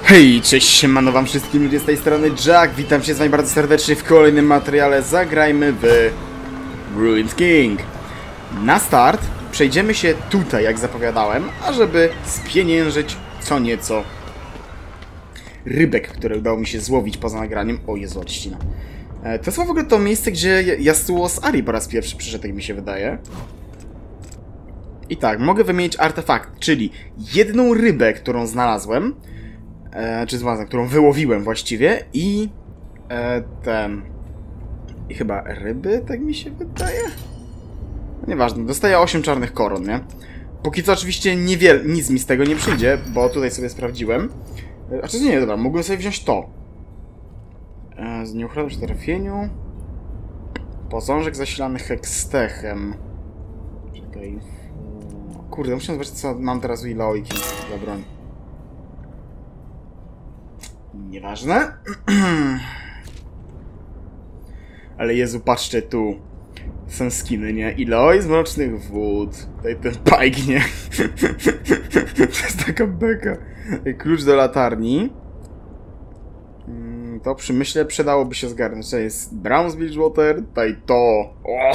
Hej, cześć, siemano wam wszystkim ludzie z tej strony Jack, witam się z wami bardzo serdecznie w kolejnym materiale. Zagrajmy w Ruined King. Na start przejdziemy się tutaj, jak zapowiadałem, ażeby spieniężyć co nieco rybek, które udało mi się złowić poza nagraniem. O Jezu, odcina. To jest w ogóle to miejsce, gdzie Yasuo z Ahri po raz pierwszy przyszedł, jak mi się wydaje. I tak, mogę wymienić artefakt, czyli jedną rybę, którą znalazłem, którą wyłowiłem właściwie i i chyba ryby, tak mi się wydaje? Nieważne, dostaję 8 czarnych koron, nie? Póki co oczywiście nic mi z tego nie przyjdzie, bo tutaj sobie sprawdziłem. A czy nie, dobra, mogłem sobie wziąć to. Z nieuchronnym przy trafieniu. Posążek zasilany hekstechem. Czekaj. Kurde, muszę zobaczyć, co mam teraz u Illaoiki za broń. Nieważne. Ale Jezu, patrzcie tu. Są skiny, nie? Illoi z Mrocznych Wód. Tutaj ten pajk, nie? To jest taka beka. Klucz do latarni. To przy myśle przydałoby się zgarnąć. To jest Brown z Bilgewater. Tutaj to.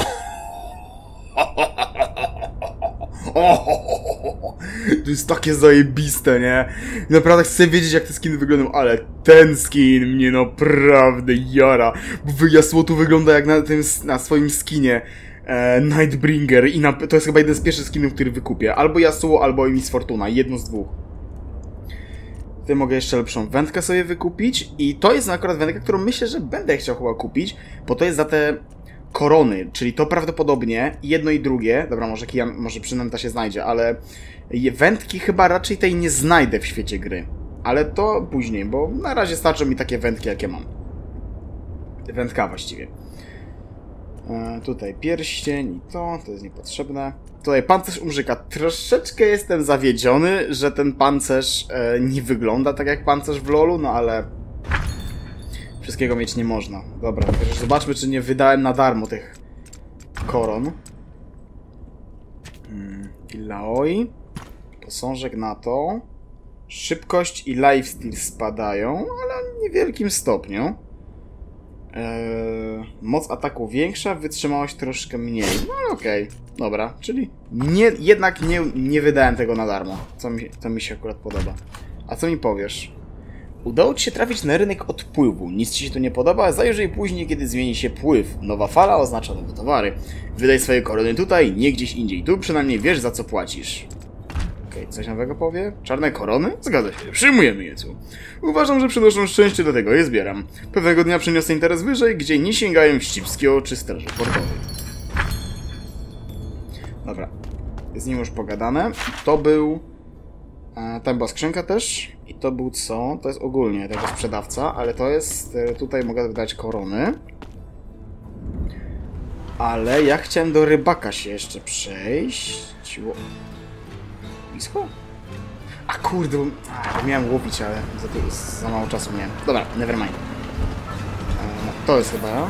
To jest takie zajebiste, nie? Naprawdę chcę wiedzieć, jak te skiny wyglądają, ale ten skin mnie naprawdę jara. Bo Yasuo tu wygląda jak na swoim skinie Nightbringer i to jest chyba jeden z pierwszych skinów, który wykupię. Albo Yasuo, albo Miss Fortuna. Jedno z dwóch. Tutaj mogę jeszcze lepszą wędkę sobie wykupić i to jest akurat wędka, którą myślę, że będę chciał chyba kupić, bo to jest za te korony, czyli to prawdopodobnie jedno i drugie, dobra, może przynęta się znajdzie, ale wędki chyba raczej tej nie znajdę w świecie gry. Ale to później, bo na razie starczą mi takie wędki, jakie mam. Wędka właściwie. Tutaj pierścień i to jest niepotrzebne. Tutaj pancerz umrzyka. Troszeczkę jestem zawiedziony, że ten pancerz nie wygląda tak jak pancerz w LoLu, no ale wszystkiego mieć nie można. Dobra, też zobaczmy, czy nie wydałem na darmo tych koron. Illaoi. Posążek na to. Szybkość i lifesteal spadają, ale w niewielkim stopniu. Moc ataku większa, wytrzymałość troszkę mniej. No okej, dobra, czyli jednak nie wydałem tego na darmo. Co mi się akurat podoba. A co mi powiesz? Udało ci się trafić na rynek odpływu. Nic ci się tu nie podoba? Zajrzyj później, kiedy zmieni się pływ. Nowa fala oznacza nowe towary. Wydaj swoje korony tutaj, nie gdzieś indziej. Tu przynajmniej wiesz, za co płacisz. Okej, coś nowego powie? Czarne korony? Zgadza się, przyjmujemy je tu. Uważam, że przynoszą szczęście, dlatego je zbieram. Pewnego dnia przyniosę interes wyżej, gdzie nie sięgają ścipskie czy straży portowej. Dobra, z nim już pogadane. To był... Tam była skrzynka też. I to był co? To jest ogólnie tego sprzedawca, ale to jest... Tutaj mogę wydać korony. Ale ja chciałem do rybaka się jeszcze przejść. Blisko? A kurde, bo miałem łowić, ale za mało czasu miałem. Dobra, nevermind. To jest chyba...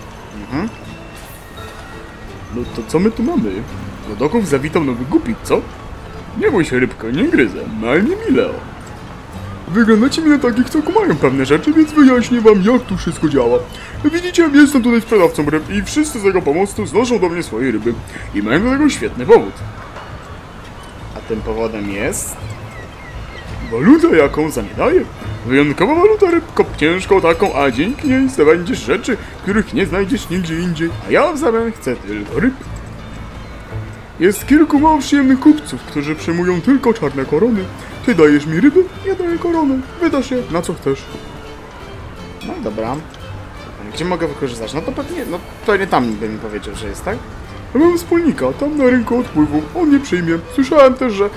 No to co my tu mamy? Do doków zawitał nowy głupit, co? Nie bój się, rybko, nie gryzę, ale nie Mileo. Wyglądacie mi na takich, co kumają pewne rzeczy, więc wyjaśnię wam, jak tu wszystko działa. Widzicie, jestem tutaj sprzedawcą ryb i wszyscy z jego pomocą znoszą do mnie swoje ryby. I mają do tego świetny powód. A tym powodem jest... waluta, jaką za nie daję. Wyjątkowa waluta, rybko, ciężką taką, a dzięki niej zdobędziesz rzeczy, których nie znajdziesz nigdzie indziej, a ja w zamian chcę tylko ryb. Jest kilku mało przyjemnych kupców, którzy przyjmują tylko czarne korony. Ty dajesz mi ryby, ja daję korony. Wydasz je na co chcesz. No dobra. Gdzie mogę wykorzystać? No to pewnie tam by mi powiedział, że jest, tak? Ja mam wspólnika, tam na rynku odpływu. On nie przyjmie. Słyszałem też, że...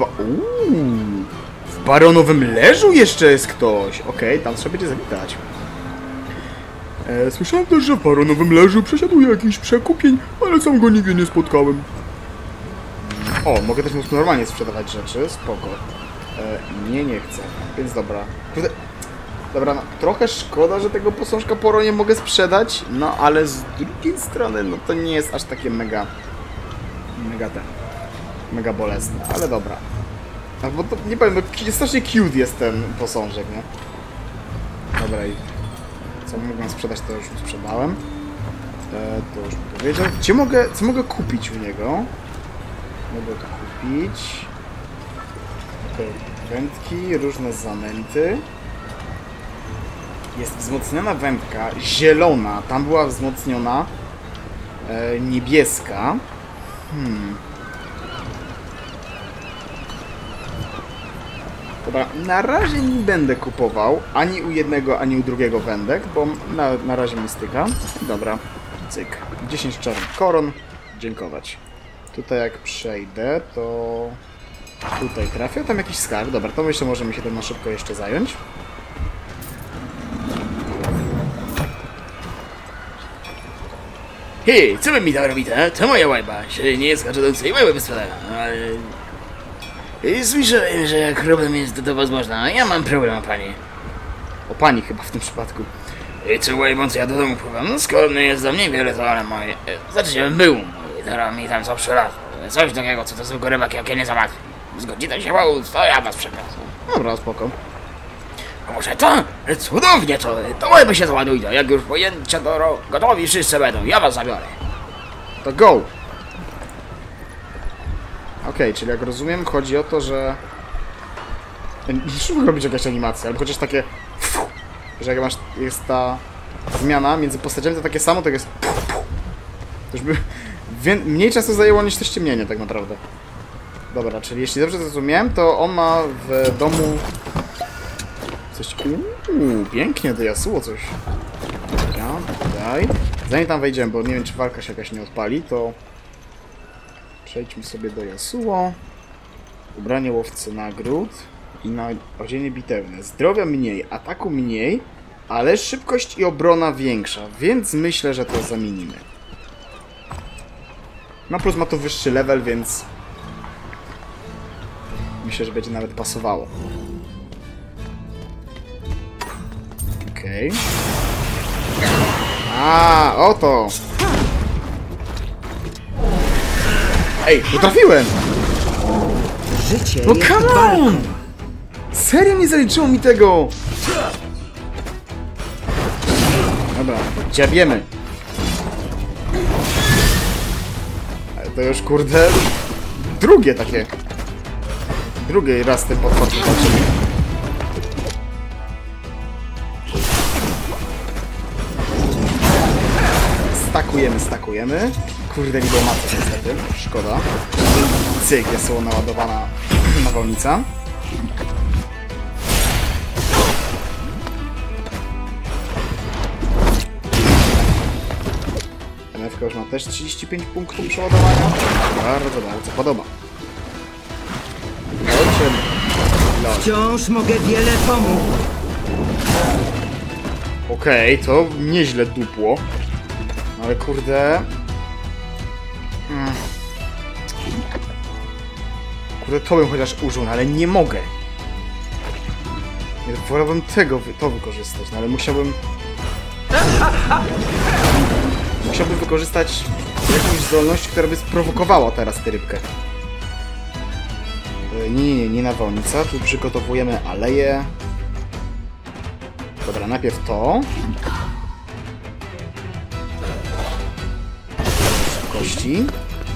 W Baronowym Leżu jeszcze jest ktoś. Okej, tam trzeba będzie zawitać. Słyszałem też, że w Baronowym Leżu przesiaduje jakiś przekupień, ale sam go nigdy nie spotkałem. O, mogę też normalnie sprzedawać rzeczy, spoko. Nie chcę, więc dobra. Dobra, no, trochę szkoda, że tego posążka poro nie mogę sprzedać, no ale z drugiej strony, no to nie jest aż takie mega bolesne, ale dobra. Albo to, nie powiem, no strasznie cute jest ten posążek, nie? Dobra, i co mogłem sprzedać, to już sprzedałem. To już bym powiedział. Co mogę kupić u niego? Mogę to kupić. Okej, wędki, różne zamęty. Jest wzmocniona wędka, zielona. Tam była wzmocniona niebieska. Dobra, na razie nie będę kupował ani u jednego, ani u drugiego wędek, bo na razie mi styka. Dobra, cyk. 10 czarnych koron. Dziękować. Tutaj jak przejdę, to tutaj trafię. Tam jakiś skarb. Dobra, to myślę, możemy się tym na szybko jeszcze zająć. Hej, co by mi tam robi, ta? To moja łajba. Się nie skacze do tej łajby sprzedają, ale... Słyszałem, że jak problem jest, to można. Ja mam problem, pani. O pani chyba w tym przypadku. Co łajbą, co ja do domu pływam? No skromny jest do mnie wiele, to ale moje... Znaczy, był mój, teraz mi tam co przylatło. Coś takiego, co to zwykły rybak, jak ja nie załatwię. Zgodzi to się łał, to ja was przepraszam. Dobra, spoko. A może to? Cudownie to łajby się załadujcie. Jak już pojęcia do gotowi wszyscy będą, ja was zabiorę. To go! Okej, czyli jak rozumiem, chodzi o to, że... Muszę robić jakaś animacja, albo chociaż takie... Że jak masz... jest ta zmiana między postaciami, to takie samo, to jest... To już by... Mniej czasu zajęło niż to ściemnienie, tak naprawdę. Dobra, czyli jeśli dobrze zrozumiałem, to on ma w domu... Coś... pięknie, do Yasuo coś. Dobra, tutaj. Zanim tam wejdziemy, bo nie wiem, czy walka się jakaś nie odpali, to... Przejdźmy sobie do Yasuo. Ubranie łowcy nagród. I na odzienie bitewne. Zdrowia mniej, ataku mniej, ale szybkość i obrona większa, więc myślę, że to zamienimy. No plus ma to wyższy level, więc... Myślę, że będzie nawet pasowało. Okej. A, oto! Ej, nie trafiłem! Życie No jest come walką. on! Serio nie zaliczyło mi tego! Dobra, dziabiemy. Ale to już kurde... Drugie takie... Drugi raz ten potwór walczymy. Stakujemy. Kurde, nie było matki niestety. Szkoda. Cyk, jest naładowana nawałnica. MF już ma też 35 punktów przeładowania. Bardzo podoba. Wciąż mogę wiele pomóc. Okej, to nieźle dupło. Ale kurde... Kurde, to bym chociaż użył, no ale nie mogę. Wolałbym to wykorzystać, no ale musiałbym... Musiałbym wykorzystać jakąś zdolność, która by sprowokowała teraz tę rybkę. Nie nawałnica. Tu przygotowujemy aleję. Dobra, najpierw to. Szybkości.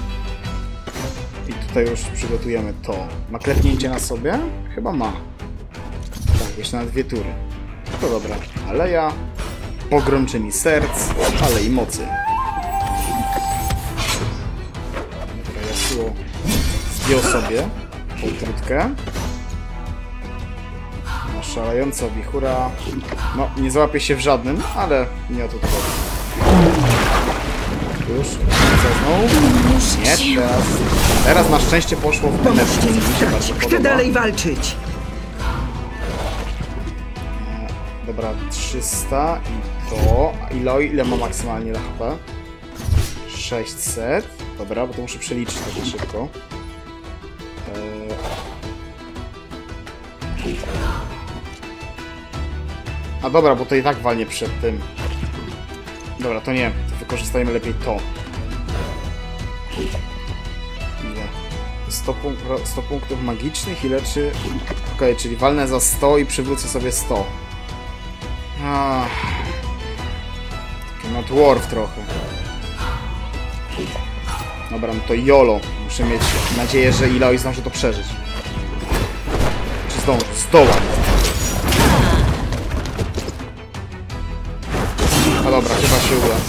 I tutaj już przygotujemy to. Ma klepnięcie na sobie? Chyba ma. Tak, jeszcze na 2 tury. To dobra. Aleja. Pogromczyni serc. Alei mocy. Dobra, Yasuo zdjął sobie półtrutkę. No, szalejąca wichura. No, nie załapie się w żadnym, ale nie o to chodzi. Już, co nie, teraz na szczęście poszło w Pomóżcie mi mi się bardzo wstać. Chcę podoba. dalej walczyć. Dobra, 300 i to. Ile ma maksymalnie na HP? 600. Dobra, bo to muszę przeliczyć tak szybko. A dobra, bo to i tak walnie przed tym. Dobra, to nie. To wykorzystajmy lepiej to. Ile? 100 punktów magicznych i leczy... Okej, czyli walnę za 100 i przywrócę sobie 100. Taki not worth trochę. Dobra, no to YOLO. Muszę mieć nadzieję, że Ilaoi zdąży to przeżyć. Czy zdąży? Zdołam. A dobra, chyba się uda.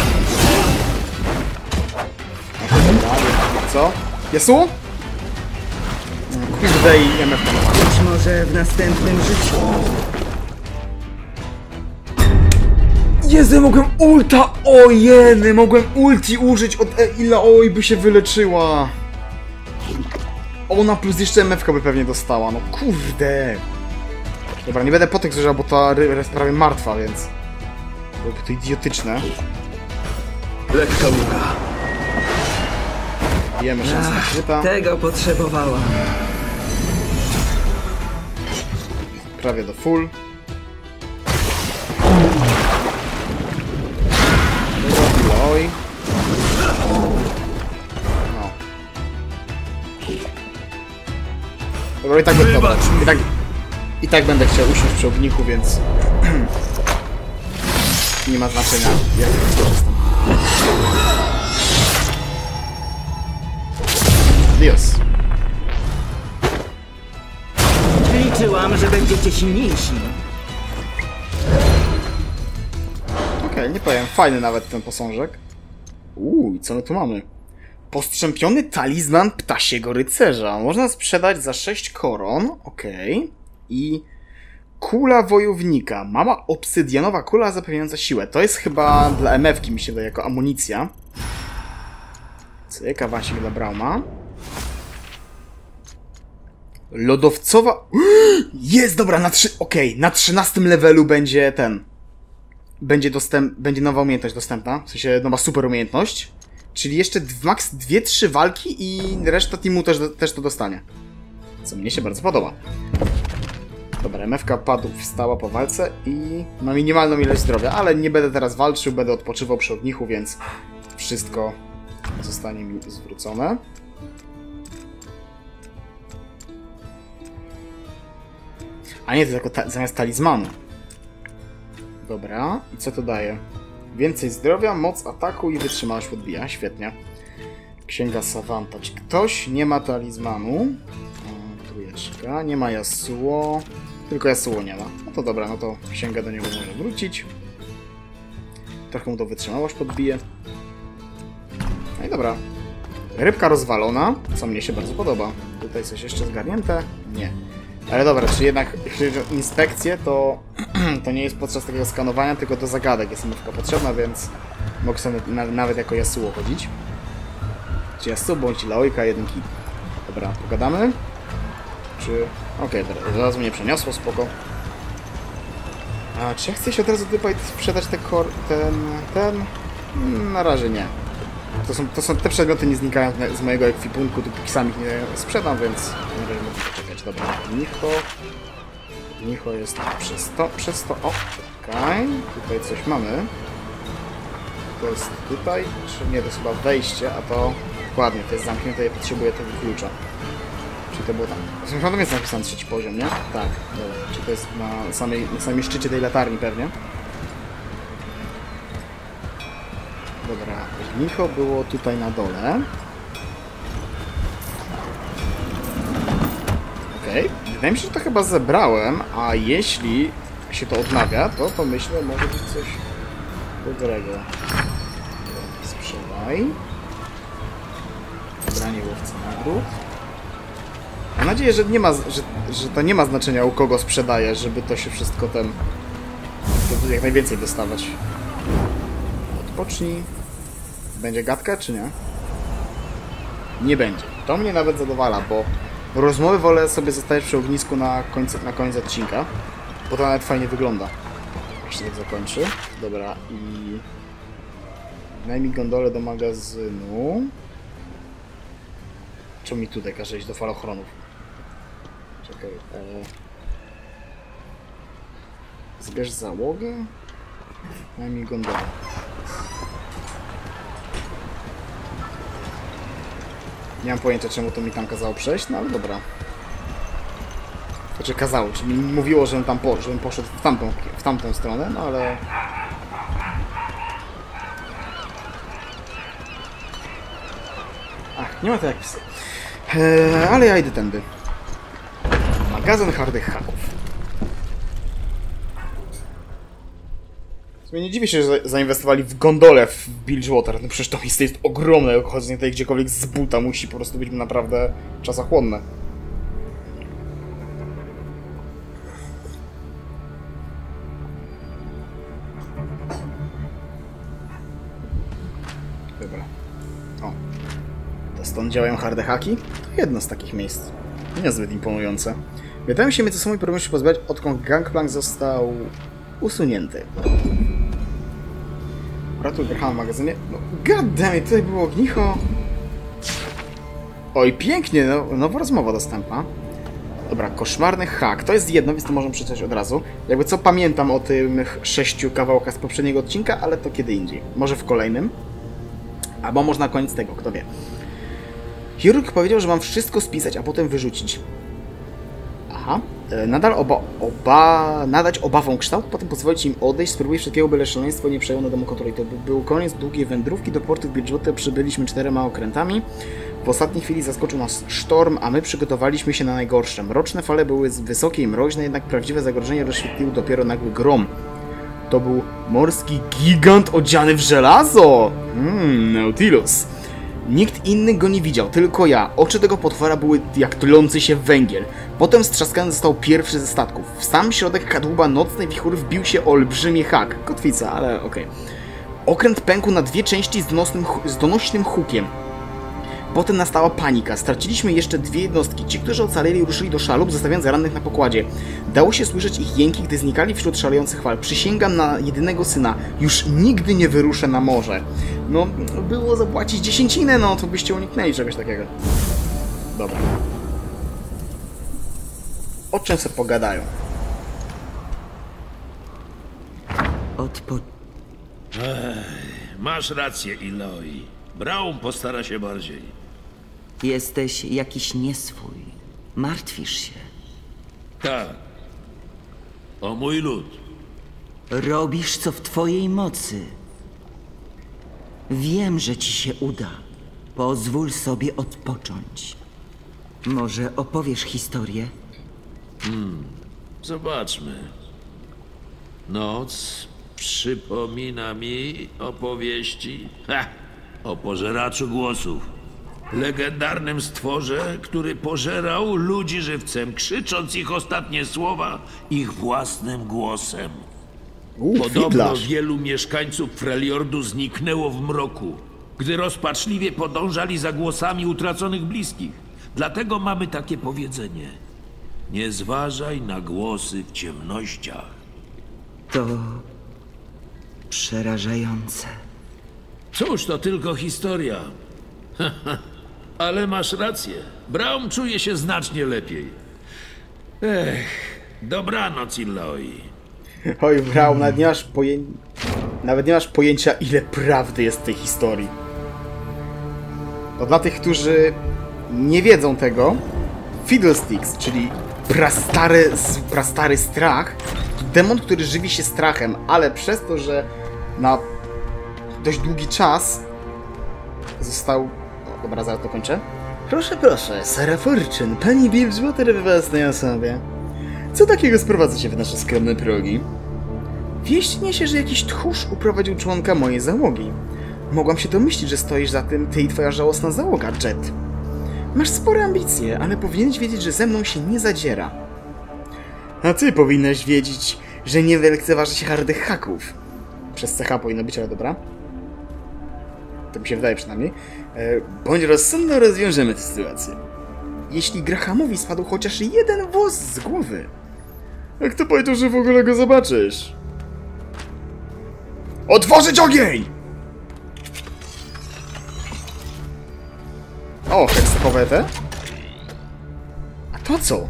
Co? Yasuo? Kurde i MF tam. Być może w następnym życiu. Jezu, mogłem ulta! Ojeny, mogłem ulti użyć od Ilaoi, by się wyleczyła. Ona plus jeszcze MF-ka by pewnie dostała, no kurde. Dobra, nie będę potek zużywał, bo ta jest prawie martwa, więc... Byłoby to idiotyczne. Lekka łuka. Bijemy szansę na kryta. Tego potrzebowałam. Prawie do full. Oj. No. Dobra, i tak będę. Dobra, i tak będę chciał usiąść przy ogniku, więc nie ma znaczenia, jak skorzystam. Dios. Liczyłam, że będziecie silniejsi. Okej, nie powiem. Fajny nawet ten posążek. I co my tu mamy? Postrzępiony talizman ptasiego rycerza. Można sprzedać za 6 koron. Okej. I kula wojownika. Mała obsydianowa kula zapewniająca siłę. To jest chyba dla MF-ki, mi się wydaje, jako amunicja. Cyk, awansik dla Brauma. Lodowcowa... Jest, dobra, na 13 levelu będzie ten... Będzie nowa umiejętność dostępna, w sensie nowa super umiejętność. Czyli jeszcze max 2-3 walki i reszta teamu też to dostanie. Co mnie się bardzo podoba. Dobra, MF-ka wstała po walce i ma minimalną ilość zdrowia, ale nie będę teraz walczył, będę odpoczywał przy ognichu, więc wszystko zostanie mi zwrócone. A nie, to tylko zamiast talizmanu. Dobra, i co to daje? Więcej zdrowia, moc ataku i wytrzymałość podbija. Świetnie. Księga Savanta. Czy ktoś nie ma talizmanu? Trójeczka. Nie ma Yasuo. Tylko Yasuo nie ma. No to dobra, no to księga do niego może wrócić. Trochę mu to wytrzymałość podbije. No i dobra. Rybka rozwalona, co mnie się bardzo podoba. Tutaj coś jeszcze zgarnięte? Nie. Ale dobra, czy jednak inspekcje to nie jest podczas takiego skanowania, tylko do zagadek jest MF-ka potrzebna, więc mogę sobie nawet jako Yasuo chodzić. Czy Yasuo bądź Ilaoika, jeden kit. Dobra, pogadamy. Czy... Okej, dobra, zaraz mnie przeniosło, spoko. A czy ja chcę się od razu tutaj sprzedać ten... Na razie nie. Te przedmioty nie znikają z mojego ekwipunku, dopóki sam ich nie sprzedam, więc nie będę mógł poczekać. Dobra, Nicho jest przez to. O, okej. Tutaj coś mamy. To jest tutaj, czy nie, to jest chyba wejście, a to dokładnie, to jest zamknięte i potrzebuję tego klucza. Czy to było tam? W tym jest napisane 3. poziom, nie? Tak, dobra. Czy to jest na samej szczycie tej latarni pewnie? Dobra, Nicho było tutaj na dole. Okej, wydaje mi się, że to chyba zebrałem, a jeśli się to odnawia, to myślę, może być coś dobrego. Sprzedaj. Branie łowcy nagród. Mam nadzieję, że to nie ma znaczenia, u kogo sprzedaję, żeby to się wszystko jak najwięcej dostawać. Odpocznij. Będzie gadka, czy nie? Nie będzie. To mnie nawet zadowala, bo rozmowy wolę sobie zostawić przy ognisku na koniec odcinka, bo to nawet fajnie wygląda. Jak się tak zakończy. Dobra, i... Najmij gondolę do magazynu. Czemu mi tutaj każe iść do falochronów? Czekaj, Zbierz załogę? Najmij gondolę. Nie mam pojęcia, czemu to mi tam kazało przejść, no ale dobra. Znaczy kazało, czyli mi mówiło, żebym tam żebym poszedł w tamtą stronę, no ale... Ach, nie ma to jak pisać. Ale ja idę tędy. Magazyn hardych haków. W sumie nie dziwię się, że zainwestowali w gondolę w Bilgewater. No przecież to miejsce jest ogromne. Chodzenie tutaj gdziekolwiek z buta musi po prostu być naprawdę czasochłonne. Dobra. O. To stąd działają harde haki? To jedno z takich miejsc. Niezbyt imponujące. Wydaje mi się, co samej problemu się pozbywać, odkąd Gangplank został usunięty. Ratuj Grahama w magazynie. No, goddammit, tutaj było ognicho. Oj, pięknie, no, nowa rozmowa dostępna. Dobra, koszmarny hak. To jest jedno, więc to możemy przeczytać od razu. Jakby co, pamiętam o tych 6 kawałkach z poprzedniego odcinka, ale to kiedy indziej. Może w kolejnym. Albo może na koniec tego, kto wie. Chirurg powiedział, że mam wszystko spisać, a potem wyrzucić. Aha. Nadać obawom kształt, potem pozwolić im odejść, spróbuj wszystkiego, byle szaleństwo nie przejęło na domu kontroli. To był koniec długiej wędrówki do portu w Bilgewater. Przybyliśmy 4 okrętami. W ostatniej chwili zaskoczył nas sztorm, a my przygotowaliśmy się na najgorsze. Mroczne fale były wysokie i mroźne, jednak prawdziwe zagrożenie rozświetlił dopiero nagły grom. To był morski gigant odziany w żelazo! Nautilus. Nikt inny go nie widział, tylko ja. Oczy tego potwora były jak tlący się węgiel. Potem strzaskany został pierwszy ze statków. W sam środek kadłuba nocnej wichury wbił się olbrzymi hak. Kotwica, ale okej. Okręt pękł na 2 części z donośnym hukiem. Potem nastała panika. Straciliśmy jeszcze 2 jednostki. Ci, którzy ocaleli, ruszyli do szalup, zostawiając rannych na pokładzie. Dało się słyszeć ich jęki, gdy znikali wśród szalejących fal. Przysięgam na jedynego syna. Już nigdy nie wyruszę na morze. No, było zapłacić 10, no to byście uniknęli czegoś takiego. Dobra. O czym se pogadają? Masz rację, Eloy. Braum postara się bardziej. Jesteś jakiś nieswój. Martwisz się. Tak. O mój lud. Robisz, co w twojej mocy. Wiem, że ci się uda. Pozwól sobie odpocząć. Może opowiesz historię? Zobaczmy. Noc przypomina mi opowieści o pożeraczu głosów. Legendarnym stworze, który pożerał ludzi żywcem, krzycząc ich ostatnie słowa ich własnym głosem. Podobno fidlarz. wielu mieszkańców Freljordu zniknęło w mroku, gdy rozpaczliwie podążali za głosami utraconych bliskich. Dlatego mamy takie powiedzenie. Nie zważaj na głosy w ciemnościach. To przerażające. Cóż, to tylko historia. Ale masz rację. Braum czuje się znacznie lepiej. Dobranoc, Eloy. Oj, Braum, nawet nie masz pojęcia, ile prawdy jest w tej historii. To dla tych, nie wiedzą tego, Fiddlesticks, czyli prastary strach, to demon, który żywi się strachem, ale przez to, że na dość długi czas został... O, dobra, zaraz to kończę. Proszę, Sara Fortune, pani Bilgewater we własnej osobie. Co takiego sprowadza się w nasze skromne progi? Wieść niesie, że jakiś tchórz uprowadził członka mojej załogi. Mogłam się domyślić, że stoisz za tym ty i twoja żałosna załoga, Jet. Masz spore ambicje, ale powinieneś wiedzieć, że ze mną się nie zadziera. A ty powinnaś wiedzieć, że nie lekceważy się hardych haków. Przez CH powinno być, ale dobra. To mi się wydaje przynajmniej. Bądź rozsądny, rozwiążemy tę sytuację. Jeśli Grahamowi spadł chociaż jeden włos z głowy. A kto powiedział, że w ogóle go zobaczysz? Otworzyć ogień! O, heksakowe te? A to co?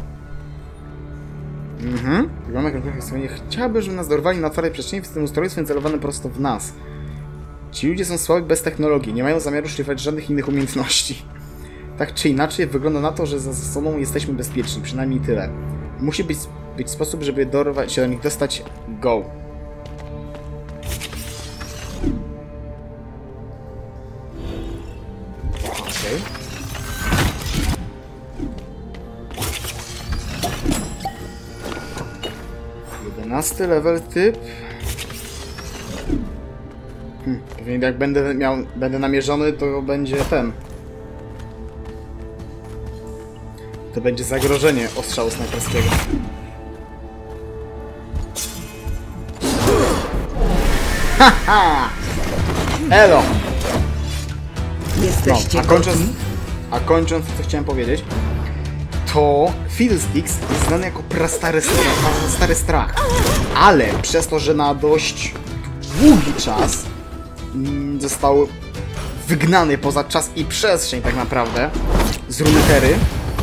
Wygląda jak nie chciałabym, żeby nas dorwali na otwartej przestrzeni w tym ustrojstwem celowanym prosto w nas. Ci ludzie są słabi bez technologii, nie mają zamiaru szlifować żadnych innych umiejętności. Tak czy inaczej, wygląda na to, że za sobą jesteśmy bezpieczni, przynajmniej tyle. Musi być sposób, żeby dorwać się do nich dostać. Go. Okej. 11 level typ. Pewnie jak będę namierzony, to będzie ten. To będzie zagrożenie ostrzału snajperskiego. Haha! Elo! Jesteście A kończąc, co chciałem powiedzieć, to Fiddlesticks jest znany jako stary strach. Ale przez to, że na dość długi czas został wygnany poza czas i przestrzeń tak naprawdę z Runeterry,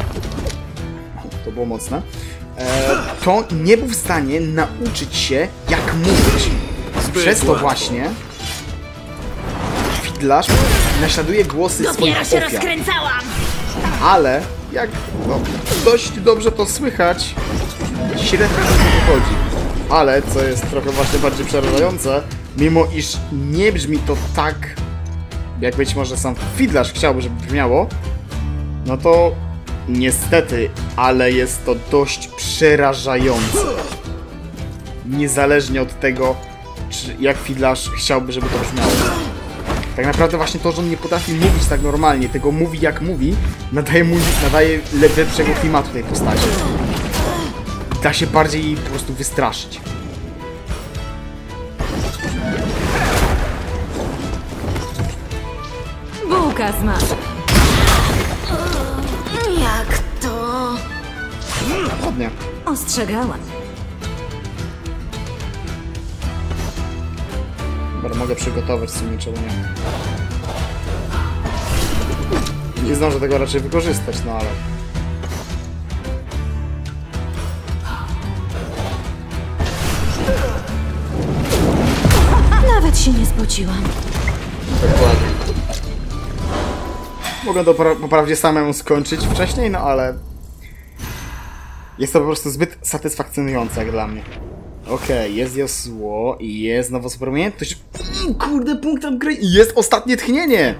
to było mocne, to nie był w stanie nauczyć się, jak mówić. Przez to właśnie Fiddlarz naśladuje głosy swoich ofiar. rozkręcałam! Ale jak dość dobrze to słychać, średnio to wychodzi. Ale, co jest trochę właśnie bardziej przerażające, mimo iż nie brzmi to tak, jak być może sam Fiddlarz chciałby, żeby brzmiało, no to niestety, ale jest to dość przerażające. Niezależnie od tego, jak Fiddlarz chciałby, żeby to brzmiało. Tak naprawdę właśnie to, że on nie potrafi mówić tak normalnie, tego mówi jak mówi, nadaje lepszego klimatu tej postaci. Da się bardziej po prostu wystraszyć. Bułka z masłem. Jak to? Ładnie. Ostrzegałam. Dobra, mogę przygotować w sumie, czemu nie. Nie zdążę tego raczej wykorzystać, no ale... Nawet się nie spociłam. Dokładnie. Mogę to poprawdzie samemu skończyć wcześniej, no ale... Jest to po prostu zbyt satysfakcjonujące jak dla mnie. Okej, jest Yasuo i jest nowa superumiejętność. Kurde, punkt upgrade i jest ostatnie tchnienie!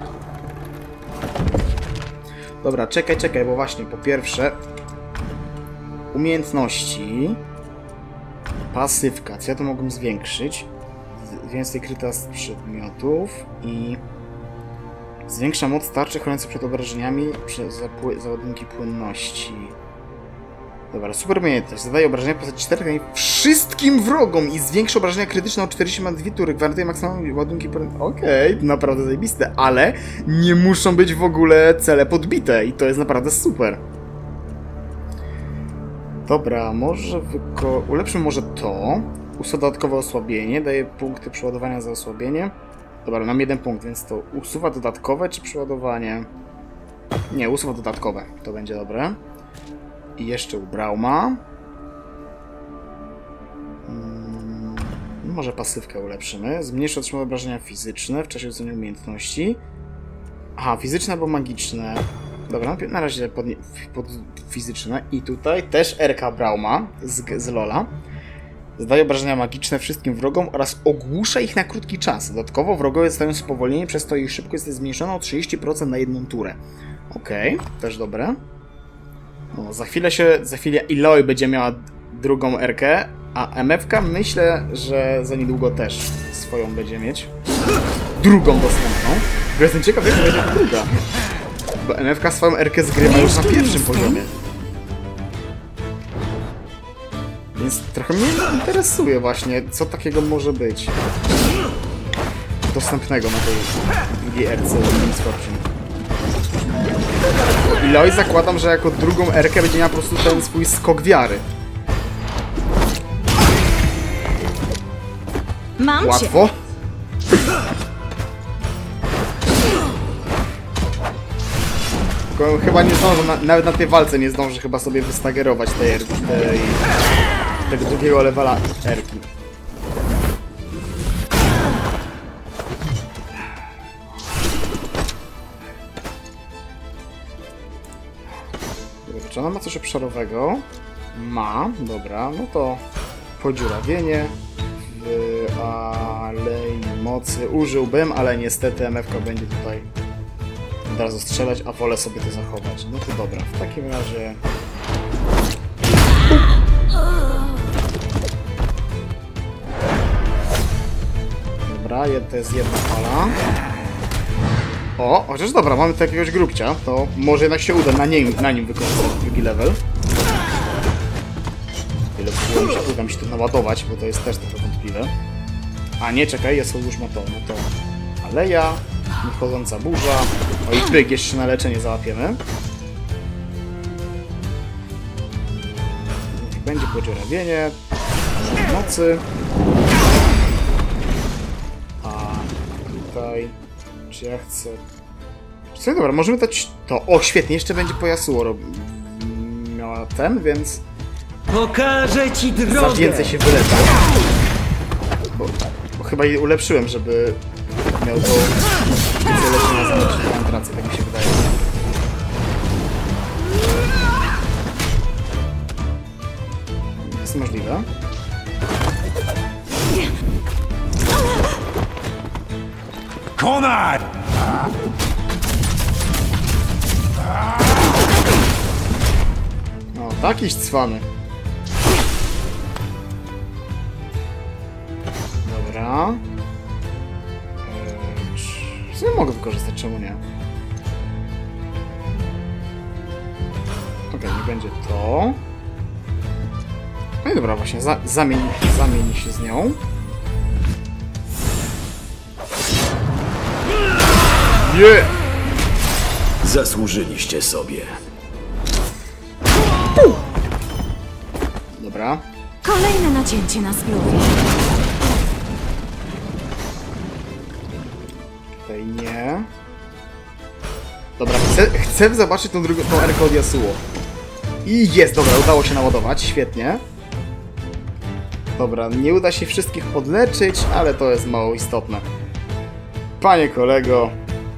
Dobra, czekaj, bo właśnie po pierwsze... Umiejętności... Pasywka, co ja to mogłem zwiększyć? Więcej kryta z przedmiotów i... Zwiększa moc tarczy chroniącej przed obrażeniami przez załadunki płynności. Dobra, super umiejętność. Zadaje obrażenia w postaci 4 wszystkim wrogom i zwiększa obrażenia krytyczne o 42 tury. Gwarantuje maksymalne ładunki płynności. Okej, naprawdę zajebiste, ale nie muszą być w ogóle cele podbite i to jest naprawdę super. Dobra, może ulepszymy może to. Usuwa dodatkowe osłabienie, daje punkty przeładowania za osłabienie. Dobra, mam 1 punkt, więc to usuwa dodatkowe czy przeładowanie? Nie, usuwa dodatkowe. To będzie dobre. I jeszcze u Brauma. Może pasywkę ulepszymy. Zmniejsza otrzymane obrażenia fizyczne w czasie uzyskania umiejętności. Aha, fizyczne albo magiczne. Dobra, na razie pod fizyczne. I tutaj też RK Brauma z Lola. Zadaje obrażenia magiczne wszystkim wrogom oraz ogłusza ich na krótki czas. Dodatkowo wrogowie dostają spowolnienie, przez to ich szybkość jest zmniejszona o 30% na 1 turę. Okej, też dobre. No, za chwilę Eloy będzie miała drugą RK, a MF-ka myślę, że za niedługo też swoją będzie mieć. Drugą dostępną. Jestem ciekaw, jak będzie ta druga. Bo MF-ka swoją RK zgrywa już na pierwszym poziomie. Więc trochę mnie interesuje właśnie, co takiego może być dostępnego na tej drugiej RC Fortune. Eloy zakładam, że jako drugą RK będzie miała po prostu ten swój skok wiary. Mam Łatwo? Tylko chyba nie zdążę, nawet na tej walce nie zdążę chyba sobie wystagerować tego drugiego levela R-ki. Czy ona ma coś obszarowego? Ma, dobra, no to podziurawienie w Alei Mocy użyłbym, ale niestety MF-ka będzie tutaj od razu strzelać, a wolę sobie to zachować. No to dobra, w takim razie... Dobra, to jest jedna fala. O, chociaż dobra, mamy tu jakiegoś grubcia, to może jednak się uda na nim wykorzystać drugi level. Tyle uda mi się tu naładować, bo to jest też trochę wątpliwe. A nie, czekaj, już ma to, no to... Aleja, wychodząca burza. O i pyk, jeszcze na leczenie załapiemy. Będzie podziurawienie. Mocy. A tutaj... Czy ja chcę... Co, dobra, możemy dać to. O, świetnie, jeszcze będzie po Yasuo miała ten, więc... Pokażę ci Za drogę! więcej się wyleczy. Bo chyba jej ulepszyłem, żeby miał to więcej leczenia za koncentrację, tak mi się wydaje. Jest możliwe. Konaj! No, takiś cwany. Dobra. W sumie mogę wykorzystać, czemu nie? Okej, nie będzie to. No i dobra, właśnie, zamieni się z nią. Nie! Zasłużyliście sobie. Dobra. Kolejne nacięcie na spluwie. Tutaj nie. Dobra, chcę zobaczyć tą drugą, tą Erkę od Yasuo. I jest, dobra, udało się naładować, świetnie. Dobra, nie uda się wszystkich podleczyć, ale to jest mało istotne. Panie kolego,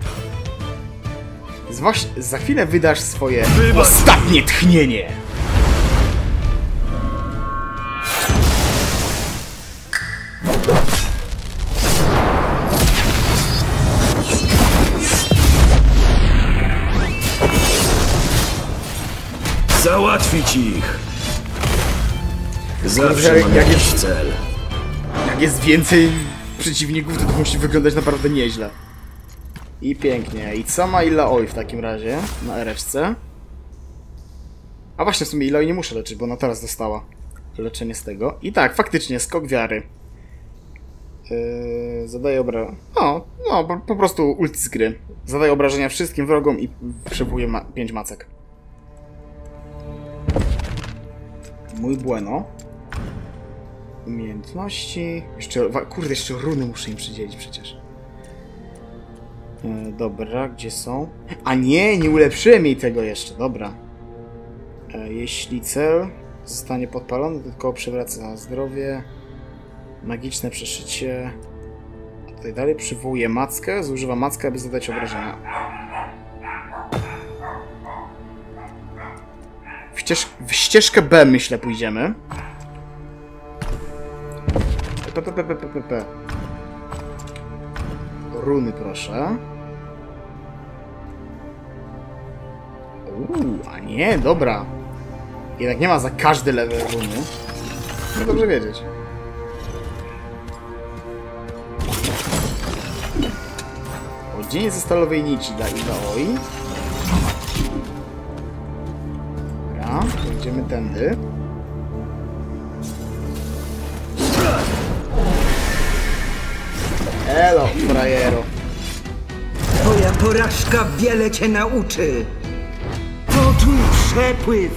za chwilę wydasz swoje ostatnie tchnienie. Załatwić ich! Zawsze mam jakiś cel. Jak jest więcej przeciwników, to musi wyglądać naprawdę nieźle. I pięknie. I co ma Illaoi w takim razie na RFC? A właśnie, w sumie Illaoi nie muszę leczyć, bo ona teraz dostała leczenie z tego. I tak, faktycznie, skok wiary. Zadaje obrażenia. No, po prostu ulti z gry. Zadaje obrażenia wszystkim wrogom i przywołuje 5 macek. Mój bueno. Umiejętności. Kurde, jeszcze runy muszę im przydzielić przecież. Dobra, gdzie są? A nie ulepszyłem jej tego jeszcze, dobra. Jeśli cel zostanie podpalony, dodatkowo przywraca zdrowie. Magiczne przeszycie. A tutaj dalej przywołuje mackę, zużywa mackę, aby zadać obrażenia. W ścieżkę B, myślę, pójdziemy. Runy, proszę. A nie, dobra. Jednak nie ma za każdy level runy. No dobrze wiedzieć. Odzienie ze stalowej nici dla Illaoi. Dobra, idziemy tędy. Elo, frajero. Twoja porażka wiele cię nauczy. Poczuj przepływ.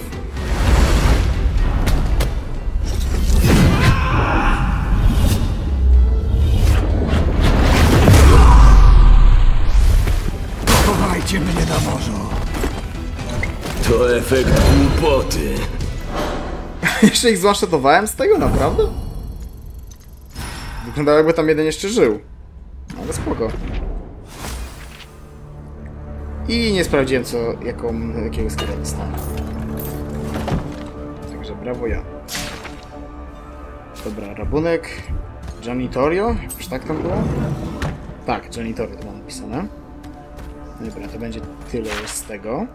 Chowajcie mnie na morzu. To efekt głupoty. Jeszcze ich złaszczotowałem z tego, naprawdę? Wyglądało, jakby tam jeden jeszcze żył. Ale spoko. I nie sprawdziłem, jakiego skilla dostałem. prawo ja. Dobra, rabunek Janitorio? Już tak tam było? Tak, Janitorio to mam napisane. Dobra, to będzie tyle już z tego.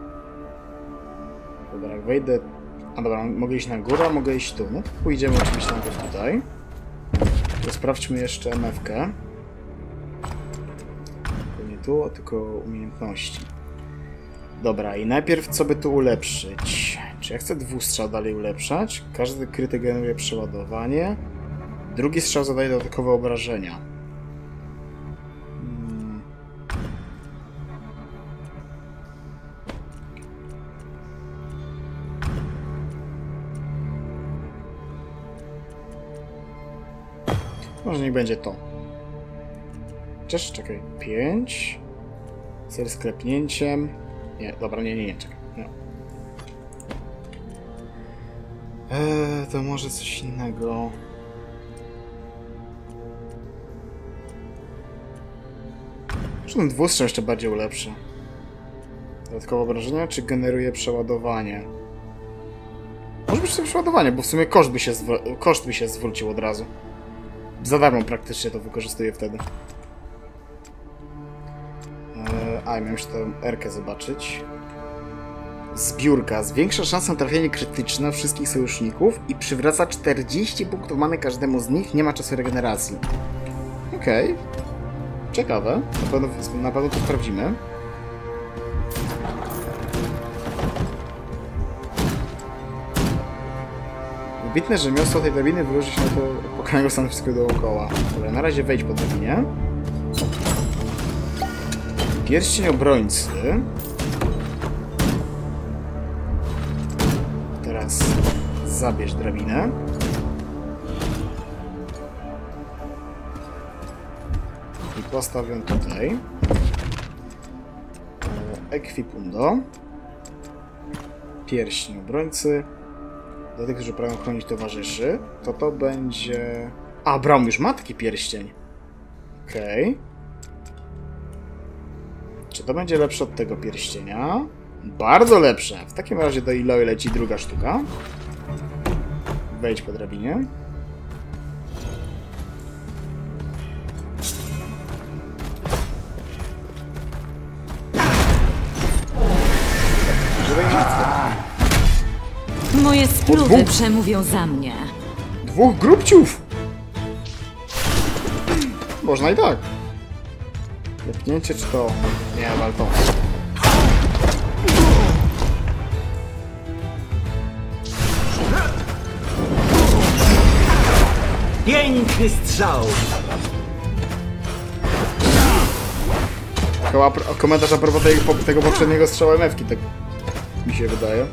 Dobra, jak wejdę... A dobra, mogę iść na górę, mogę iść tu. No to pójdziemy oczywiście najpierw tutaj. To sprawdźmy jeszcze MF-kę. Nie tu, tylko umiejętności. Dobra, i najpierw co by tu ulepszyć? Czy ja chcę dwustrzał dalej ulepszać? Każdy kryty generuje przeładowanie. Drugi strzał zadaje dodatkowe obrażenia. Może niech będzie to. Chociaż czekaj, 5. Cel z klepnięciem. Nie, dobra, nie, czekaj. No. To może coś innego. Może ten dwustrzał jeszcze bardziej ulepszy. Dodatkowe obrażenia, czy generuje przeładowanie? Może być to przeładowanie, bo w sumie koszt by się zwrócił od razu. Za darmo praktycznie to wykorzystuję wtedy. Miałem jeszcze tę R-kę zobaczyć. Zbiórka. Zwiększa szansę na trafienie krytyczne wszystkich sojuszników i przywraca 40 punktów many każdemu z nich. Nie ma czasu regeneracji. Okej. Ciekawe. Na pewno to sprawdzimy. Wybitne rzemiosło tej drabiny wyłoży się na to pokonanego stanowisko dookoła. Dobra, na razie wejdź po drabinie. Pierścień obrońcy. Teraz zabierz drabinę. I postaw ją tutaj. Ekwipundo. Pierścień obrońcy. Dla tych, którzy pragną chronić towarzyszy, to będzie... A, Braum już ma taki pierścień. Okej. Czy to będzie lepsze od tego pierścienia? Bardzo lepsze. W takim razie do Iloi leci druga sztuka. Wejdź po drabinie. Moje spluwy przemówią za mnie. Dwóch grubciów! Można i tak. Lepnięcie czy to... Nie, wal to. Piękny strzał! Komentarz a propos tego poprzedniego strzału MF-ki, tak mi się wydaje.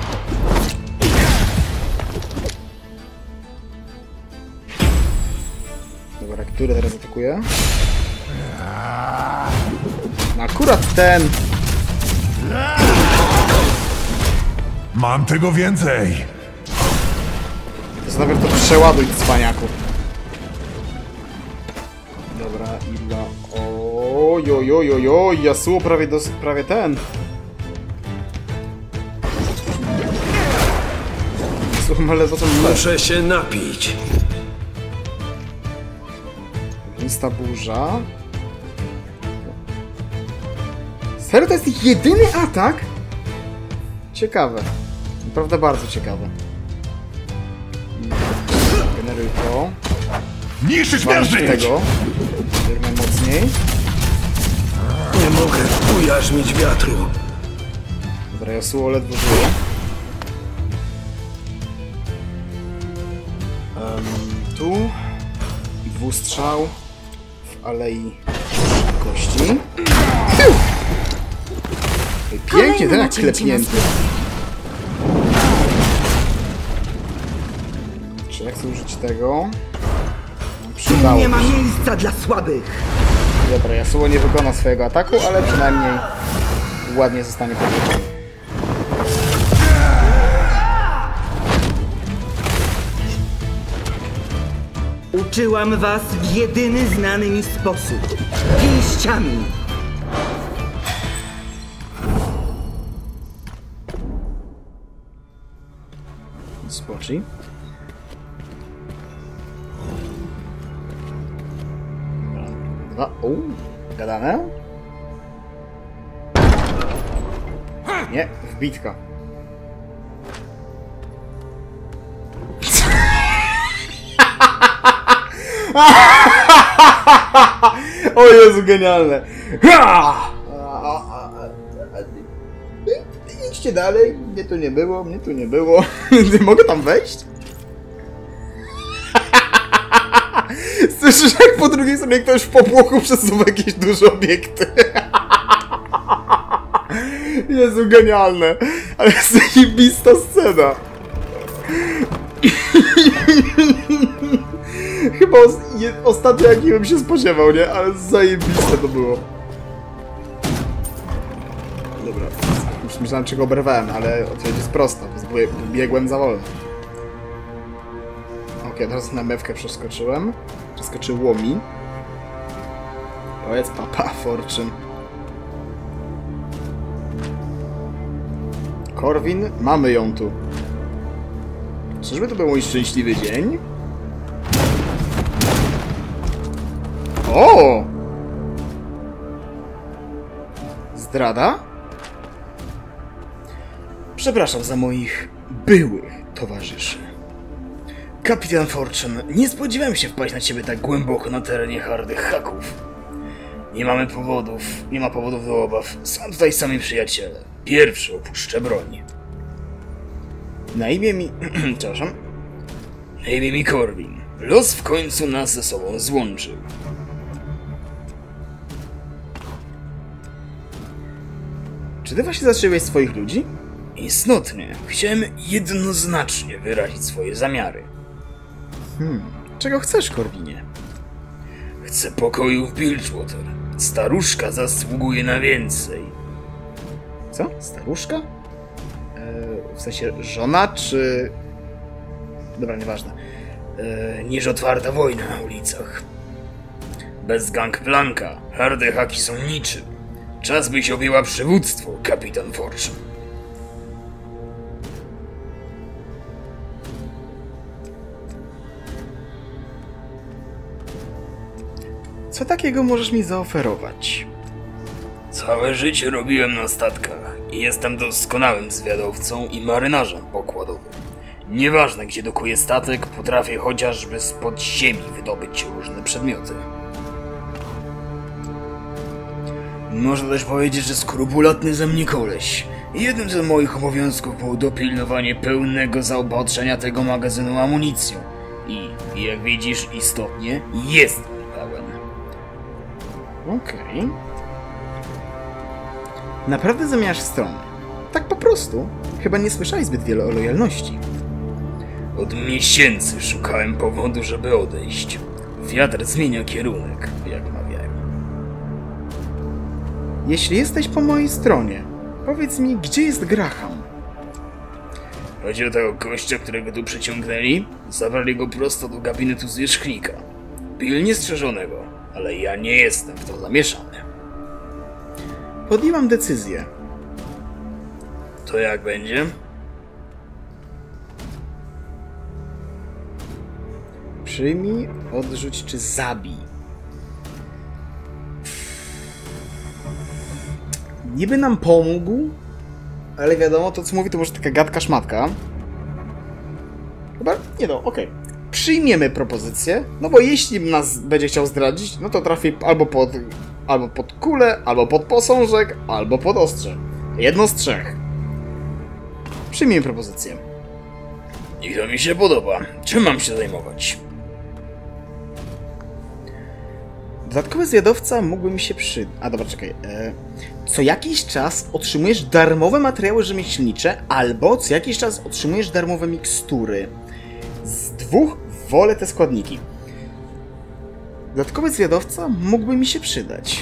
Dobra, który teraz atakuje? No akurat ten! Mam tego więcej! To jest najpierw to przeładuj, cwaniaku. Dobra, Illa... Ojojojojoj, Yasuo prawie ten. Słucham, ale za co... Muszę się napić. Insta burza. Serio, to jest ich jedyny atak? Ciekawe. Naprawdę bardzo ciekawe. Generuj to. Niszczyć Walcz miażdżyć! tego. Bierzmy mocniej. Nie mogę ujarzmić wiatru. Dobra, Yasuo ledwo żyje. Tu. Dwustrzał. W Alei Kości. Pięknie, ten jak klepnięty. Czy ja chcę użyć tego? Przydało Nie ma się. miejsca dla słabych! Dobra, Yasuo nie wykona swojego ataku, ale przynajmniej ładnie zostanie pokonany. Uczyłam was w jedyny znany mi sposób. Pięściami! inaczej. Dwa. Gadane? Nie, wbitka. O Jezu, genialne. Idźcie dalej, mnie tu nie było, mnie tu nie było. Mogę tam wejść? Słyszysz, jak po drugiej stronie ktoś w popłochu przesuwa jakieś duże obiekty. Jezu, genialne. Ale zajebista scena. Chyba ostatnio jaki bym się spodziewał, nie? Ale zajebiste to było. Dobra. Już myślałem, czego oberwałem, ale odpowiedź jest prosta. Biegłem za wolno. Okej, teraz na mewkę przeskoczyłem. Przeskoczyło mi. Powiedz Papa Fortune. Corvin, mamy ją tu. Czyżby to był mój szczęśliwy dzień? O! Zdrada? Przepraszam za moich byłych towarzyszy. Kapitan Fortune, nie spodziewałem się wpaść na ciebie tak głęboko na terenie hardych haków. Nie ma powodów do obaw. Są tutaj sami przyjaciele. Pierwszy opuszczę broń. Na imię mi... Przepraszam. Na imię mi Corvin. Los w końcu nas ze sobą złączył. Czy ty właśnie zatrzymałeś swoich ludzi? Istotnie. Chciałem jednoznacznie wyrazić swoje zamiary. Czego chcesz, Corvinie? Chcę pokoju w Bilgewater. Staruszka zasługuje na więcej. Co? Staruszka? W sensie żona, czy... Dobra, nieważne. Niż otwarta wojna na ulicach. Bez gangplanka harde haki są niczym. Czas byś objęła przywództwo, kapitan Fortune. Co takiego możesz mi zaoferować? Całe życie robiłem na statkach i jestem doskonałym zwiadowcą i marynarzem pokładowym. Nieważne gdzie dokuje statek, potrafię chociażby spod ziemi wydobyć różne przedmioty. Można też powiedzieć, że skrupulatny ze mnie koleś. Jednym z moich obowiązków było dopilnowanie pełnego zaopatrzenia tego magazynu amunicją. I jak widzisz, istotnie jest pełen. Okej. Naprawdę zamieniasz stronę. Tak po prostu. Chyba nie słyszałeś zbyt wiele o lojalności. Od miesięcy szukałem powodu, żeby odejść. Wiatr zmienia kierunek, jak mawiają. Jeśli jesteś po mojej stronie, powiedz mi, gdzie jest Graham? Chodzi o tego gościa, którego tu przyciągnęli? Zabrali go prosto do gabinetu zwierzchnika. Pilnie strzeżonego, ale ja nie jestem w to zamieszany. Podjęłam decyzję. To jak będzie? Przyjmij, odrzuć czy zabij. Niby nam pomógł, ale wiadomo, to co mówi to może taka gadka szmatka. Chyba? Nie no, okej. Przyjmiemy propozycję, no bo jeśli nas będzie chciał zdradzić, no to trafi albo pod kulę, albo pod posążek, albo pod ostrze. Jedno z trzech. Przyjmijmy propozycję. I to mi się podoba. Czym mam się zajmować? Dodatkowy zwiadowca mógłby mi się przydać. A dobra, czekaj. Co jakiś czas otrzymujesz darmowe materiały rzemieślnicze, albo co jakiś czas otrzymujesz darmowe mikstury. Z dwóch wolę te składniki. Dodatkowy zwiadowca mógłby mi się przydać.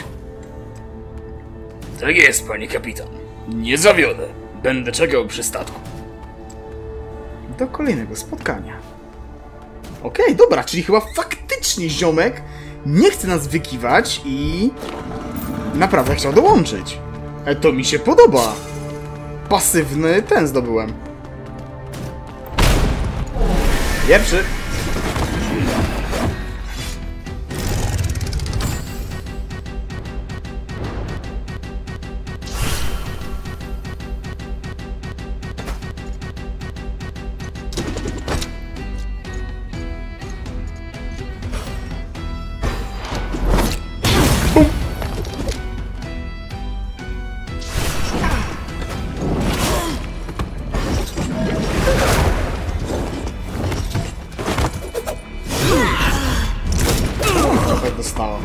Tak jest, panie kapitan. Nie zawiodę. Będę czekał przy statku. Do kolejnego spotkania. Okej, dobra, czyli chyba faktycznie ziomek nie chce nas wykiwać i naprawdę chciał dołączyć. To mi się podoba. Pasywny ten zdobyłem. Pierwszy! Dostałem.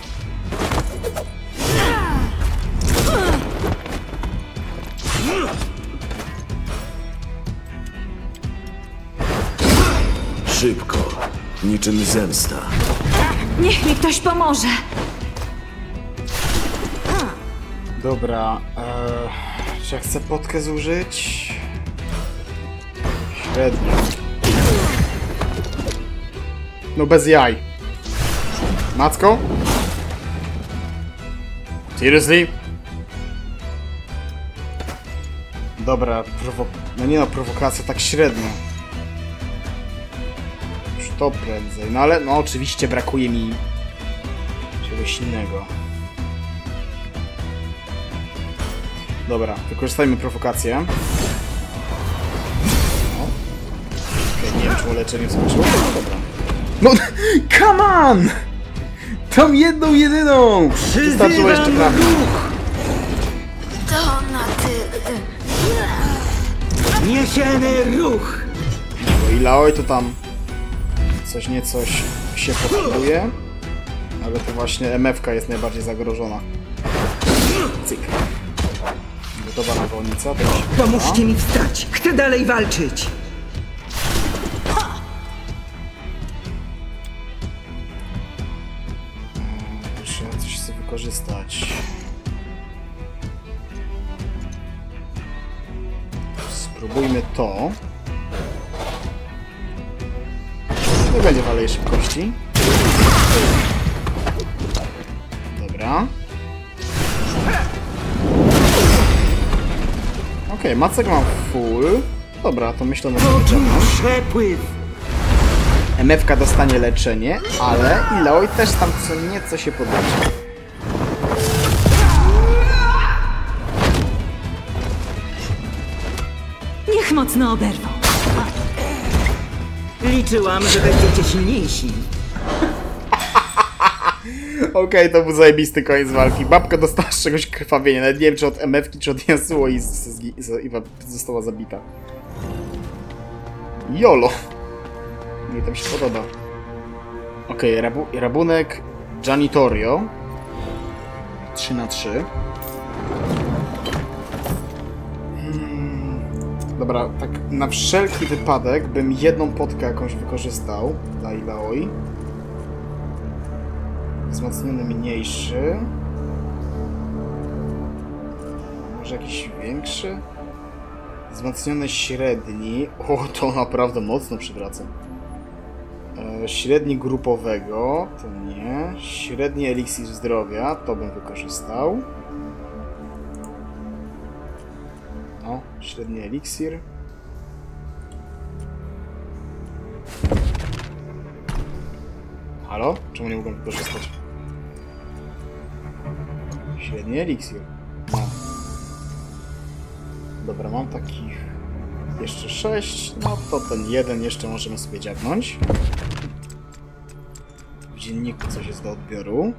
Szybko, niczym zemsta. Niech mi ktoś pomoże. Dobra, czy ja chcę potkę zużyć? Średnio. No bez jaj. Macko? Seriously? Dobra, no nie no, prowokacja tak średnio. Już to prędzej. No ale, no oczywiście brakuje mi czegoś innego. Dobra, wykorzystajmy prowokację. No. Okay, nie wiem, czy leczenie skończyło. No dobra. No, come on! Tą jedną, jedyną! Wystarczyło jeszcze trafić. To na tyle. Niesiemy ruch! No i Laoi to tam coś niecoś się potrzebuje, ale to właśnie MF-ka jest najbardziej zagrożona. Cyk. Gotowa nawolnica. Pomóżcie mi wstać! Chcę dalej walczyć! Muszę coś sobie wykorzystać. Spróbujmy to. Nie będzie dalej szybkości. Dobra. Okej, macek mam full. Dobra, to myślę, że Przepływ! MF-ka dostanie leczenie, ale i Laoi też tam co nieco się podleczy. Niech mocno oberwą. Liczyłam, że będziecie silniejsi. Okej, to był zajebisty koniec walki. Babka dostała z czegoś krwawienie. Nawet nie wiem, czy od MF-ki, czy od Yasuo i została zabita. Jolo! Mi tam się podoba. Okej, rabunek Janitorio. 3/3. Dobra, tak na wszelki wypadek bym jedną potkę jakąś wykorzystał dla Laoi. Wzmocniony mniejszy. Może jakiś większy? Wzmocniony średni. O, to naprawdę mocno przywraca. Średni grupowego. To nie. Średni eliksir zdrowia. To bym wykorzystał. O, średni eliksir. Halo? Czemu nie mogę wykorzystać? Średni eliksir. No. Dobra, mam takich jeszcze 6. No to ten jeden jeszcze możemy sobie dziabnąć. W dzienniku coś jest do odbioru.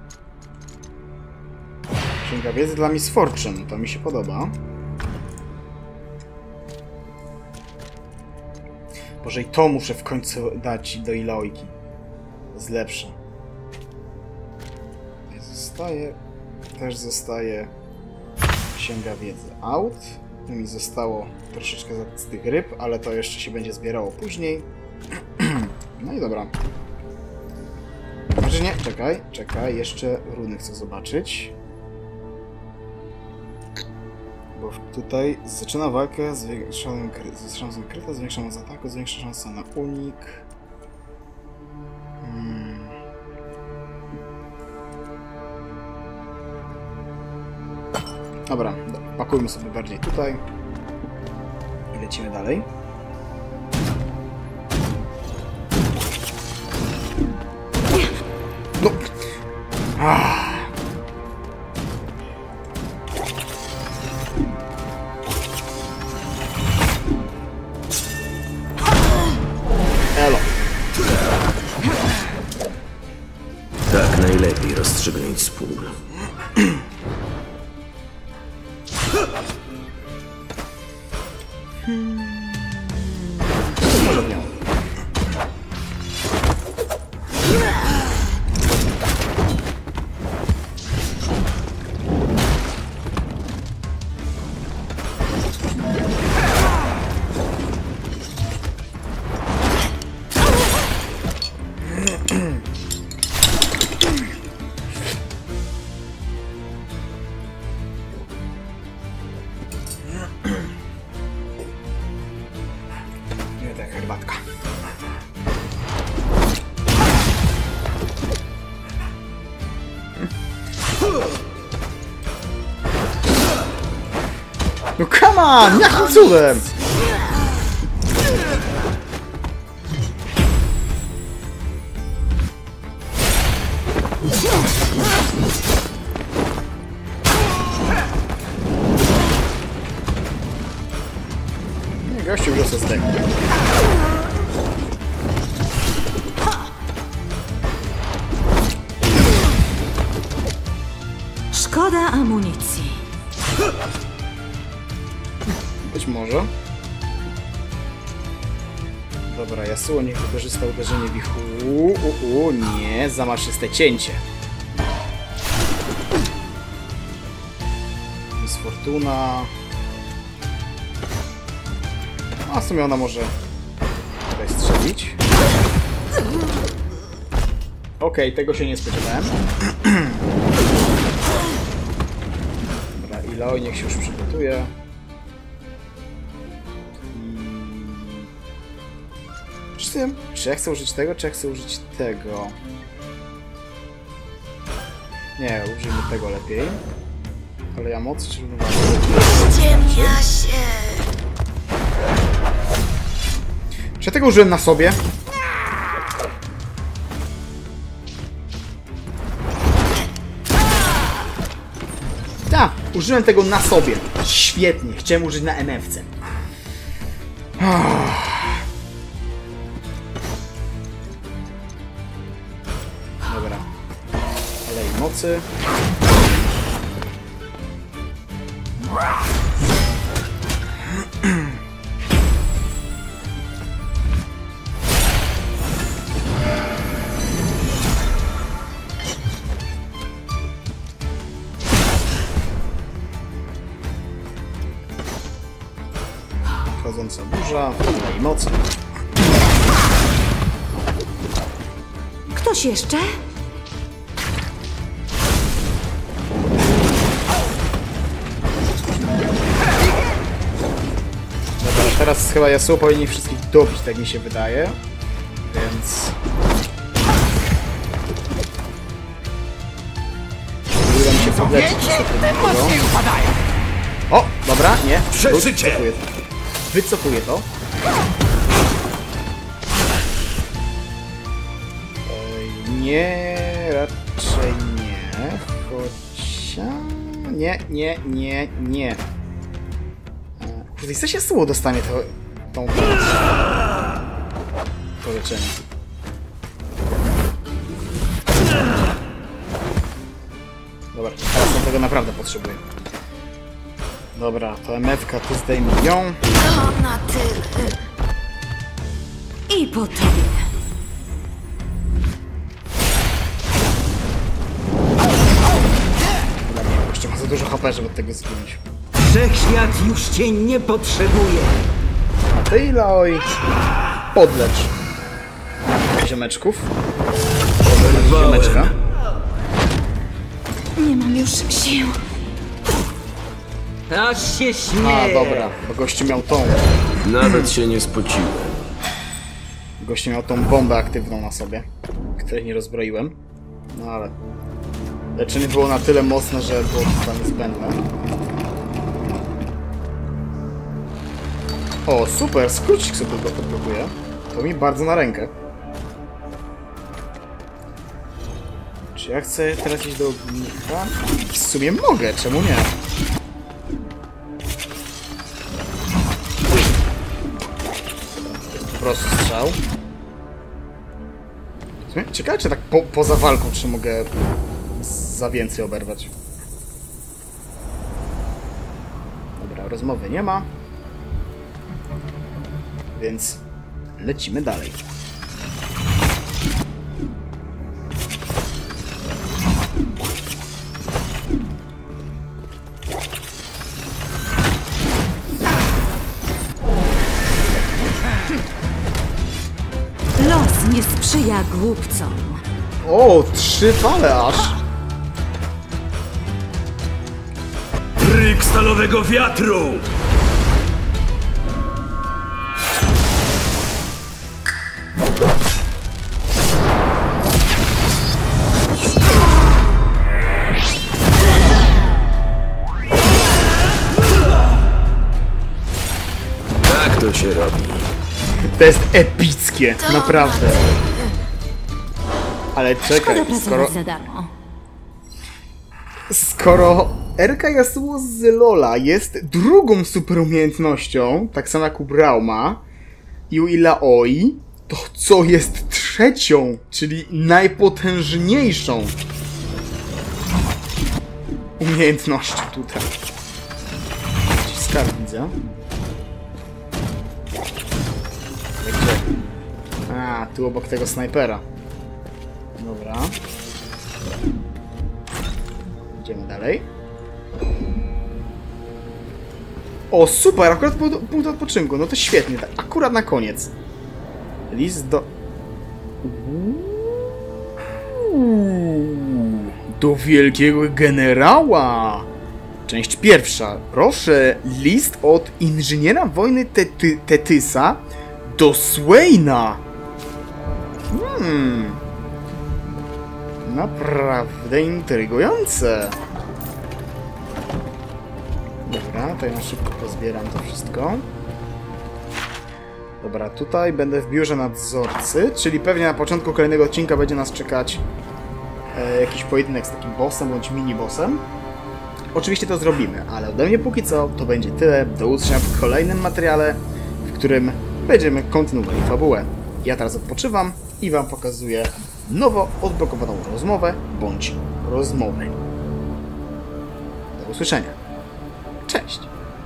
Księga wiedzy dla Miss Fortune. To mi się podoba. Boże, i to muszę w końcu dać do Ilaoiki. To jest lepsze. Też zostaje Księga wiedzy out. Tu mi zostało troszeczkę z tych ryb, ale to jeszcze się będzie zbierało później. No i dobra. Znaczy nie, czekaj, jeszcze runy chcę zobaczyć. Bo tutaj zaczyna walkę, zwiększa szanse kryta, zwiększa moc ataku, zwiększa szanse na unik. Dobra, pakujmy sobie bardziej tutaj i lecimy dalej. Elo. Tak najlepiej rozstrzygnąć spór. Może miał. Nie, tak, herbatka. No come on! Jakim cudem? Nie, gościu już jest zdechł. Szkoda amunicji. Być może. Dobra, Yasuo niech wykorzysta uderzenie wichuru. Nie, zamaszyste cięcie. Jest Fortuna. A w sumie ona może tutaj strzelić. Okej, tego się nie spodziewałem. Dobra, Illaoi niech się już przygotuje. Czy ja chcę użyć tego, czy ja chcę użyć tego? Nie, użyjmy tego lepiej. Ale ja moc, czy Ciemnia się. czy ja tego użyłem na sobie? Tak, użyłem tego na sobie. Świetnie, chciałem użyć na MF-ce. Dobra. Olej mocy. Wchodząca burza, olej mocy. Ktoś jeszcze? Dobra, teraz chyba Yasuo powinien ich wszystkich dobić, tak mi się wydaje. Więc... uda mi się podleczyć O, dobra, nie. Wycofuję to. Wycofuję to. Nie, raczej nie. Chociaż... Nie. Kurde, chce się słowo dostanie to leczenie. Dobra, teraz on tego naprawdę potrzebuję. Dobra, to MF-ka, ty zdejmij ją. To na tyle. I po tobie. Jeszcze ma za dużo HP, żeby od tego zginąć. Wszechświat już cię nie potrzebuje. A ty, Illaoi, podlecz ziomeczków. Podlecz ziomeczka. Nie mam już sił. Aż się A, śmieje. dobra, bo gościu miał tą. Nawet się nie spociłem. Gościu miał tą bombę aktywną na sobie, której nie rozbroiłem. No ale... leczenie było na tyle mocne, że było to niezbędne. O, super, skrócik sobie go odblokuje. To mi bardzo na rękę. Czy Czy ja chcę teraz iść do ognika? W sumie mogę, czemu nie? Po prostu strzał. Ciekawe, czy tak poza walką, czy mogę za więcej oberwać. Dobra, rozmowy nie ma. Więc lecimy dalej. Los nie sprzyja głupcom. O, 3 fale aż! Ryk stalowego wiatru! Tak to się robi. To jest epickie, naprawdę. Ale czekaj, Szkoda pracować za darmo. skoro Erka Yasuo z LoL'a jest drugą super umiejętnością, tak samo jak u Brauma i u Illaoi, to co jest trzecią, czyli najpotężniejszą umiejętnością tutaj? Skarb widzę. Gdzie? A, tu obok tego snajpera. Dobra. Idziemy dalej. O, super! Akurat punkt odpoczynku. No to świetnie. Tak, akurat na koniec. List do... Do wielkiego generała! Część pierwsza. Proszę, list od inżyniera wojny Tetysa do Swaina. Naprawdę intrygujące. Dobra, to ja szybko pozbieram to wszystko. Dobra, tutaj będę w biurze nadzorcy, czyli pewnie na początku kolejnego odcinka będzie nas czekać jakiś pojedynek z takim bossem bądź mini-bossem. Oczywiście to zrobimy, ale ode mnie póki co to będzie tyle. Do usłyszenia w kolejnym materiale, w którym będziemy kontynuowali fabułę. Ja teraz odpoczywam i wam pokazuję nowo odblokowaną rozmowę bądź rozmowy. Do usłyszenia. Cześć!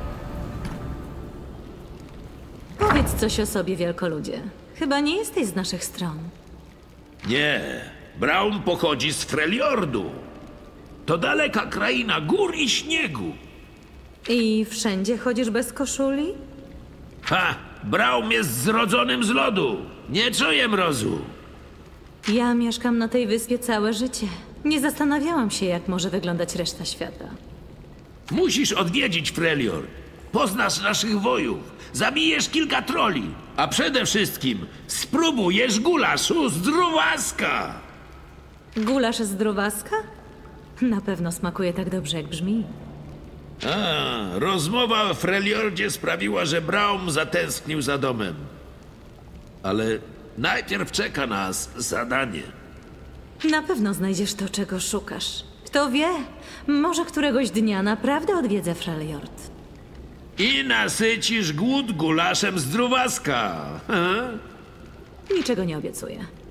Powiedz coś o sobie, wielkoludzie. Chyba nie jesteś z naszych stron. Nie, Braum pochodzi z Freljordu. To daleka kraina gór i śniegu. I wszędzie chodzisz bez koszuli? Ha! Braum jest zrodzonym z lodu. Nie czuję mrozu. Ja mieszkam na tej wyspie całe życie. Nie zastanawiałam się, jak może wyglądać reszta świata. Musisz odwiedzić Freljord. Poznasz naszych wojów. Zabijesz kilka troli. A przede wszystkim spróbujesz gulaszu z Druwaska. Gulasz z Drowaska? Na pewno smakuje tak dobrze, jak brzmi. A, rozmowa o Freljordzie sprawiła, że Braum zatęsknił za domem. Ale najpierw czeka nas zadanie. Na pewno znajdziesz to, czego szukasz. Kto wie, może któregoś dnia naprawdę odwiedzę Freljord. I nasycisz głód gulaszem z Druwaska. Niczego nie obiecuję.